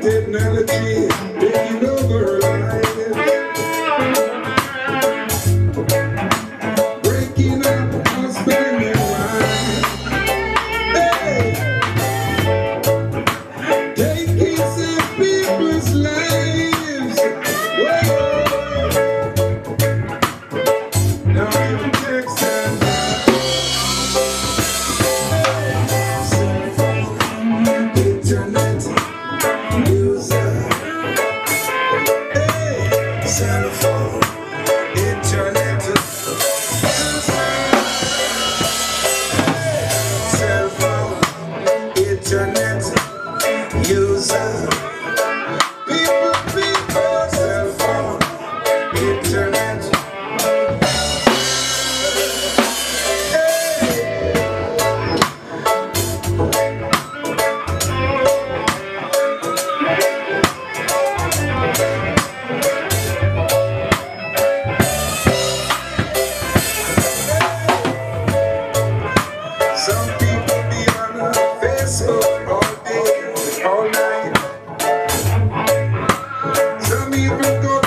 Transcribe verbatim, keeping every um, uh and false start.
technology taking over life, breaking up husband and wife, hey, taking some people's lives. Whoa. Now I'm Texas. Cell phone, internet, cell phone, internet, user, people, people, cell phone, internet. Some people be on Facebook all day, all night. Some even go